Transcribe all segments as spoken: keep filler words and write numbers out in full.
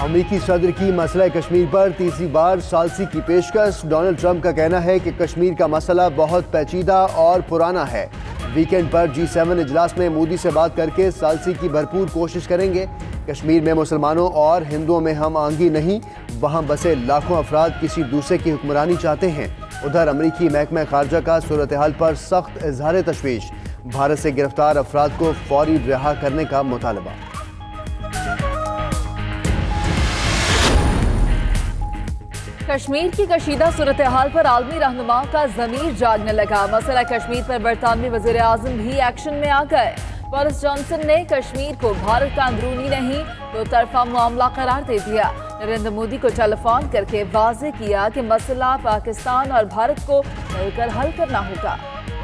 अमेरिकी सदर की मसला कश्मीर पर तीसरी बार सालसी की पेशकश। डोनाल्ड ट्रंप का कहना है कि कश्मीर का मसला बहुत पेचीदा और पुराना है। वीकेंड पर जी सेवन इजलास में मोदी से बात करके सालसी की भरपूर कोशिश करेंगे। कश्मीर में मुसलमानों और हिंदुओं में हम आंगी नहीं, वहाँ बसे लाखों अफराद किसी दूसरे की हुक्मरानी चाहते हैं। उधर अमरीकी महकमा खारजा का सूरत हाल पर सख्त इजहार तशवीश। भारत से गिरफ्तार अफराद को फौरी रिहा करने का मुतालबा। कश्मीर की कशीदा सूरत हाल पर आलमी रहनुमा का जमीर जागने लगा। मसला कश्मीर पर बरतानवी वजीर आजम भी एक्शन में आ गए। बोरिस जॉनसन ने कश्मीर को भारत का अंदरूनी नहीं दो तरफा मामला करार दे दिया। नरेंद्र मोदी को टेलीफोन करके वाजे किया कि मसला पाकिस्तान और भारत को मिलकर हल करना होगा।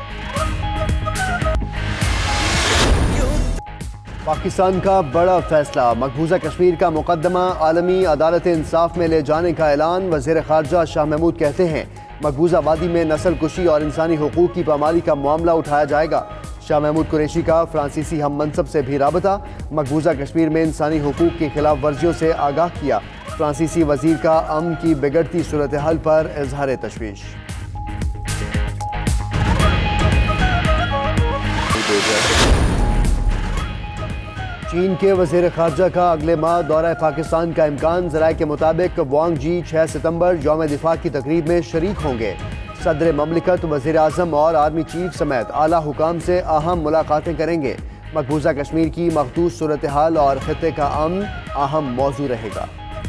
पाकिस्तान का बड़ा फैसला, मकबूजा कश्मीर का मुकदमा आलमी अदालत इंसाफ में ले जाने का ऐलान। वज़ीर ख़ारजा शाह महमूद कहते हैं मकबूजा वादी में नस्ल कुशी और इंसानी हुकूक की पामाली का मामला उठाया जाएगा। शाह महमूद कुरैशी का फ्रांसीसी हम मनसब से भी राबता। मकबूजा कश्मीर में इंसानी हुकूक की खिलाफ वर्जियों से आगाह किया। फ्रांसीसी वजीर का अमन की बिगड़ती सूरत हाल पर इजहार तशवीश। चीन के वज़ीर ख़ारजा का अगले माह दौरा पाकिस्तान का इम्कान। ज़राए के मुताबिक वांग जी छह सितंबर यौम दिफा की तकरीब में शरीक होंगे। सदर ममलिकत, वज़ीर आज़म और आर्मी चीफ समेत आला हुकाम से अहम मुलाकातें करेंगे। मकबूजा कश्मीर की मखदूस सूरत हाल और खित्ते का अमन अहम मौजू रहेगा।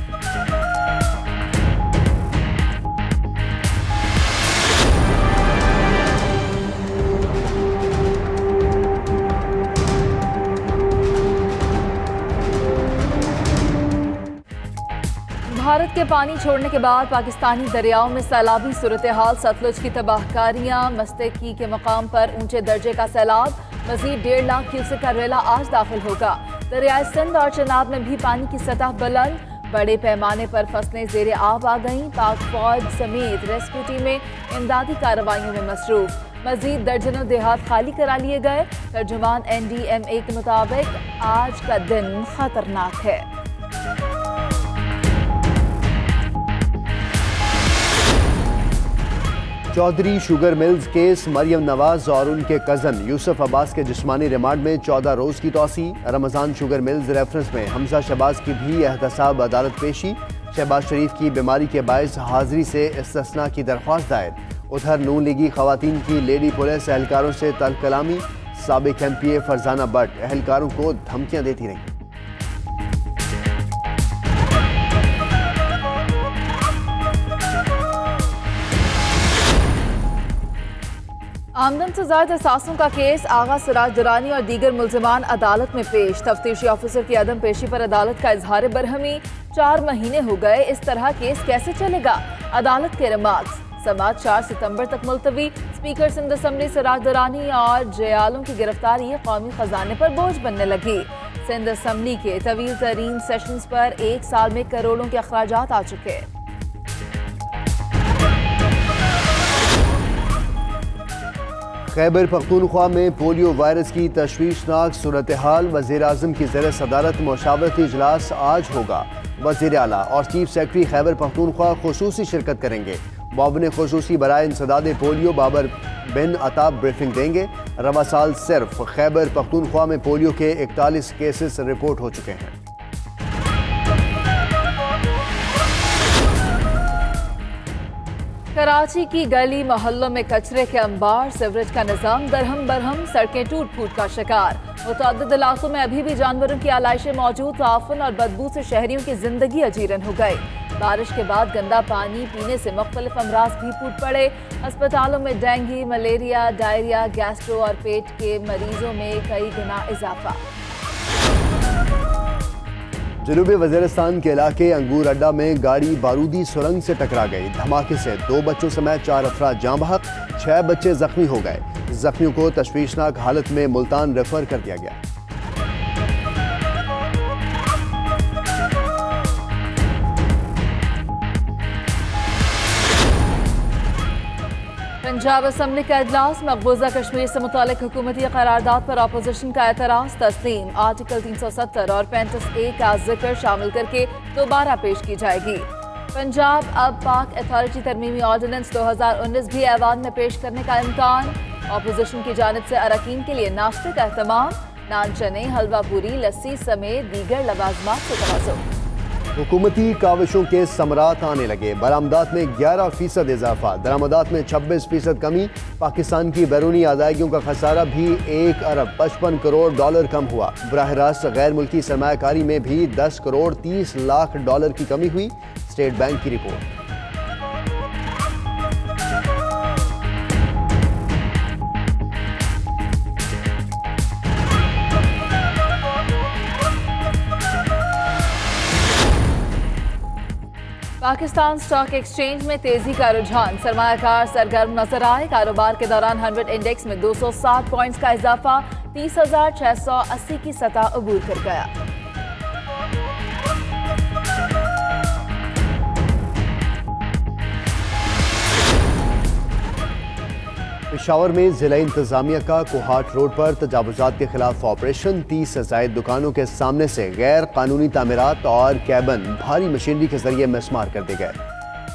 भारत के पानी छोड़ने के बाद पाकिस्तानी दरियाओं में सैलाबी सूरत हाल। सतलुज की तबाहकारियां, मस्तकी के मकाम पर ऊंचे दर्जे का सैलाब। मजीद डेढ़ लाख क्यूसेक का रेला आज दाखिल होगा। दरियाए सिंध और चनाब में भी पानी की सतह बुलंद। बड़े पैमाने पर फसलें जेर आब आ गईं। पाक फौज समेत रेस्क्यू टीमें इमदादी कार्रवाइयों में मसरूफ। मजीद दर्जनों देहात खाली करा लिए गए। तर्जुमान एन डी एम ए के मुताबिक आज का दिन खतरनाक है। Chaudhry sugar mills case, Maryam Nawaz और उनके कज़न यूसुफ अब्बास के जिस्मानी रिमांड में चौदह रोज़ की तौसी। रमज़ान शुगर मिल्स रेफरेंस में हमजा शहबाज की भी एहतसाब अदालत पेशी। शहबाज शरीफ की बीमारी के बायस हाजिरी से इस्तिस्ना की दरख्वास्त दायर। उधर नून लीगी खवातीन की लेडी पुलिस एहलकारों से तल्ख कलामी। साबिक M P A Farzana Bhatt एहलकारों को धमकियाँ देती रहीं। आमदन से ज्यादा असासों का केस, आगा सिराज दुरानी और दीगर मुल्जिमान अदालत में पेश। तफ्तीशी ऑफिसर की अदम पेशी पर अदालत का इजहार बरहमी। चार महीने हो गए, इस तरह केस कैसे चलेगा? अदालत के रिमार्क्स। समात चार सितंबर तक मुलतवी। स्पीकर सिंध असम्बली सिराज दुरानी और जयालों की गिरफ्तारी कौमी खजाने पर बोझ बनने लगी। सिंध असम्बली के तवील तरीन सेशंस पर एक साल में करोड़ों के अखराजात आ चुके। खैबर पख्तूनख्वा में पोलियो वायरस की तशवीशनाक सूरत हाल। वज़ीर आज़म की ज़ेर सदारत मुशावरती इजलास आज होगा। वज़ीर आला और चीफ सेक्रेटरी खैबर पख्तूनख्वा खुसूसी शिरकत करेंगे। मुआविन खुसूसी बराए इंसदाद पोलियो बाबर बिन अताब ब्रीफिंग देंगे। रवा साल सिर्फ खैबर पख्तूनख्वा में पोलियो के इकतालीस केसेस रिपोर्ट हो चुके हैं। कराची की गली मोहल्लों में कचरे के अंबार, सीवरेज का निजाम दरहम बरहम, सड़कें टूट फूट का शिकार। मुतअद्दिद इलाकों में अभी भी जानवरों की आलाइशें मौजूद। ताफन और बदबू से शहरियों की जिंदगी अजीरन हो गई। बारिश के बाद गंदा पानी पीने से मुख्तलिफ अमराज भी फूट पड़े। अस्पतालों में डेंगू, मलेरिया, डायरिया, गैस्ट्रो और पेट के मरीजों में कई गुना इजाफा। जनूबी वज़ीरिस्तान के इलाके अंगूर अड्डा में गाड़ी बारूदी सुरंग से टकरा गई। धमाके से दो बच्चों समेत चार अफराद जाँ बहक, छह बच्चे जख्मी हो गए। जख्मियों को तशवीशनाक हालत में मुल्तान रेफर कर दिया गया। पंजाब असम्बली का इजलास, मकबूजा कश्मीर से मुतालिक हुकूमती करारदाद पर अपोजिशन का एतराज़ तस्लीम। आर्टिकल तीन सौ सत्तर और पैंतीस ए का जिक्र शामिल करके दोबारा पेश की जाएगी। पंजाब अब पाक अथॉरिटी तरमीमी ऑर्डिनेंस दो हजार उन्नीस भी ऐवान में पेश करने का इम्कान। अपोजिशन की जानिब से अरकान के लिए नाश्ते का एहतमाम, नान चने, हलवा पूरी, लस्सी समेत दीगर लवाजमात से तवज्जो। हुकूमती काविशों के समरात आने लगे, बरामदात में ग्यारह फीसद इजाफा, दरामदात में छब्बीस फीसद कमी। पाकिस्तान की बैरूनी अदायगियों का खसारा भी एक अरब पचपन करोड़ डॉलर कम हुआ। बराह रास्त गैर मुल्की सरमायाकारी में भी दस करोड़ तीस लाख डॉलर की कमी हुई। स्टेट बैंक की रिपोर्ट। पाकिस्तान स्टॉक एक्सचेंज में तेजी का रुझान, सरमायाकार सरगर्म नजर आए। कारोबार के दौरान हंड्रेड इंडेक्स में दो सौ सात पॉइंट्स का इजाफा, तीस हजार छह सौ अस्सी की सतह अबूर कर गया। पेशावर में जिला इंतजामिया का कोहाट रोड पर तजावुजात के खिलाफ ऑपरेशन, तीस से जायद दुकानों के सामने से गैर कानूनी तामीरात और कैबन भारी मशीनरी के जरिए मिसमार कर दिए गए।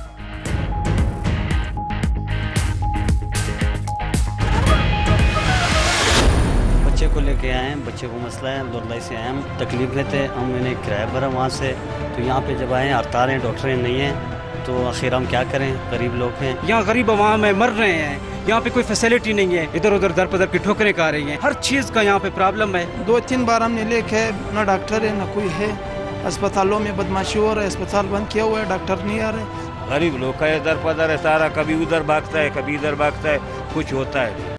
बच्चे को लेके आए हैं, बच्चे को मसला है, दुर्लाई से आए हम, तकलीफ लेते हैं, हम मैंने किराया भरा वहाँ से, तो यहाँ पे जब आए हड़ताल हैं, डॉक्टर नहीं हैं, तो आखिर हम क्या करें, गरीब लोग हैं। यहाँ गरीब अवाम में मर रहे हैं, यहाँ पे कोई फैसिलिटी नहीं है, इधर उधर दर पदर की ठोकरें खा रही हैं, हर चीज़ का यहाँ पे प्रॉब्लम है। दो तीन बार हमने लेके ना डॉक्टर है ना कोई है, अस्पतालों में बदमाशी हो रहा है, अस्पताल बंद किया हुआ है, डॉक्टर नहीं आ रहे। गरीब लोग का इधर पदर है सारा, कभी उधर भागता है कभी इधर भागता है, कुछ होता है।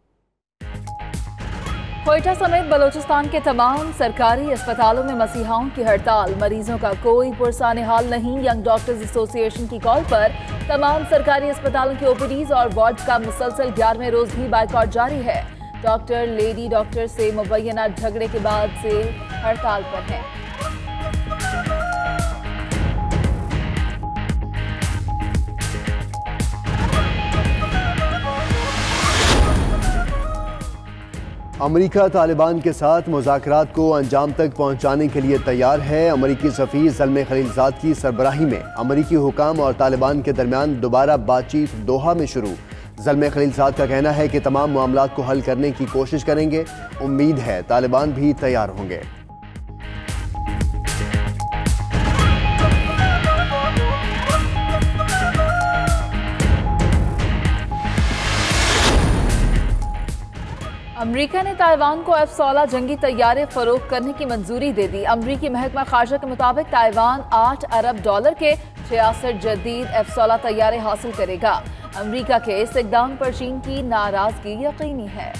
कोयटा समेत बलोचिस्तान के तमाम सरकारी अस्पतालों में मसीहाओं की हड़ताल, मरीजों का कोई पुरसाने हाल नहीं। यंग डॉक्टर्स एसोसिएशन की कॉल पर तमाम सरकारी अस्पतालों के ओपीडीज और वार्ड का मुसलसल ग्यारहवें रोज भी बाइकआउट जारी है। डॉक्टर लेडी डॉक्टर से मुबैना झगड़े के बाद से हड़ताल पर हैं। अमेरिका तालिबान के साथ मुज़ाकरात को अंजाम तक पहुंचाने के लिए तैयार है। अमेरिकी सफ़ीर ज़ल्मे खलीलज़ाद की सरबराही में अमेरिकी हुकाम और तालिबान के दरमियान दोबारा बातचीत दोहा में शुरू। ज़ल्मे खलीलज़ाद का कहना है कि तमाम मामलात को हल करने की कोशिश करेंगे। उम्मीद है तालिबान भी तैयार होंगे। अमरीका ने ताइवान को एफ सोलह जंगी तैयारे फरोख्त करने की मंजूरी दे दी। अमरीकी महकमा खारजा के मुताबिक ताइवान आठ अरब डॉलर के छियासठ जदीद एफ सोलह तैयारे हासिल करेगा। अमरीका के इस इकदाम पर चीन की नाराजगी यकीनी है।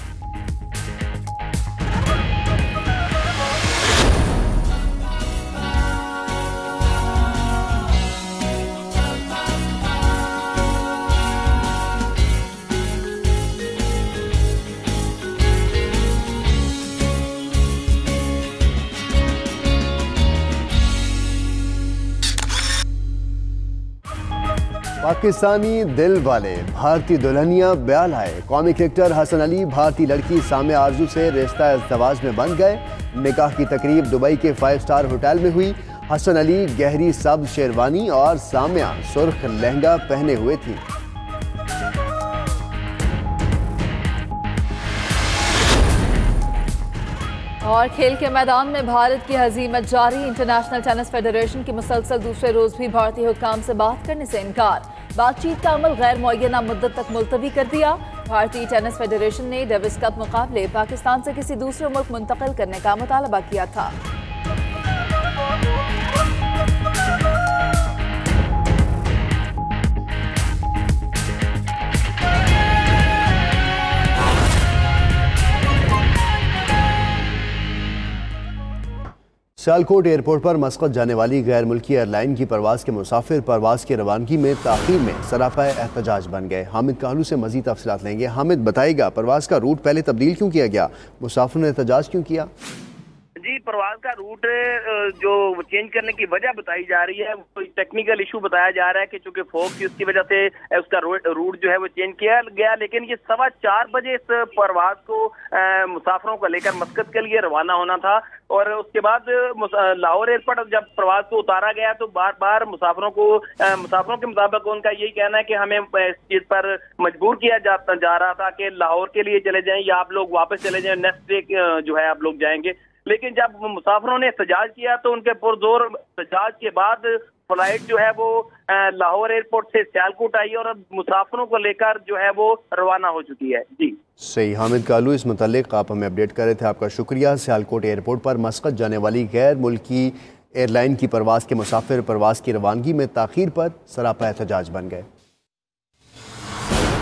पाकिस्तानी दिल वाले भारतीय दुल्हनिया ब्याह आए। कौमी क्रिकेटर हसन अली भारतीय लड़की सामिया आरजू से रिश्ता इज़्दवाज में बंध गए। निकाह की तकरीब दुबई के फाइव स्टार होटल में हुई। हसन अली गहरी सब्ज शेरवानी और सामिया सुर्ख लहंगा पहने हुए थी। और खेल के मैदान में भारत की हजीमत जारी। इंटरनेशनल टेनिस फेडरेशन की मुसलसल दूसरे रोज भी भारतीय हुक्काम से बात करने से इनकार। बातचीत का अमल गैर मुअय्यना मुद्दत तक मुलतवी कर दिया। भारतीय टेनिस फेडरेशन ने डेविस कप मुकाबले पाकिस्तान से किसी दूसरे मुल्क मुंतकिल करने का मुतालबा किया था। सियालकोट एयरपोर्ट पर मस्कत जाने वाली गैर मुल्की एयरलाइन की परवाज़ के मुसाफिर परवाज़ की रवानगी में ताख़ीर में सरापा एहतजाज बन गए। हामिद कालू से मज़ीद तफसीलात लेंगे। हामिद, बताइएगा परवाज़ का रूट पहले तब्दील क्यों किया गया, मुसाफिर ने एहतजाज क्यों किया? जी, प्रवास का रूट जो चेंज करने की वजह बताई जा रही है, वो टेक्निकल इशू बताया जा रहा है कि चूंकि फॉग थी उसकी वजह से उसका रूट जो है वो चेंज किया गया। लेकिन ये सवा चार बजे इस प्रवास को मुसाफिरों को लेकर मस्कत के लिए रवाना होना था और उसके बाद लाहौर एयरपोर्ट जब प्रवास को उतारा गया तो बार बार मुसाफिरों को मुसाफिरों के मुताबिक उनका यही कहना है कि हमें इस चीज पर मजबूर किया जाता जा रहा था कि लाहौर के लिए चले जाएं या आप लोग वापस चले जाएं, नेक्स्ट डे जो है आप लोग जाएंगे। लेकिन जब मुसाफिरों ने एहतजाज किया तो उनके पुरजोर एहतजाज के बाद फ्लाइट जो है वो लाहौर एयरपोर्ट से सियालकोट आई और अब मुसाफिरों को लेकर जो है वो रवाना हो चुकी है। जी सही। हामिद कालू, इस मुतालिक आप हमें अपडेट कर रहे थे, आपका शुक्रिया। सियालकोट एयरपोर्ट पर मस्कत जाने वाली गैर मुल्की एयरलाइन की परवास के मुसाफिर परवास की रवानगी में ताखीर पर सरापा एहतजाज बन गए।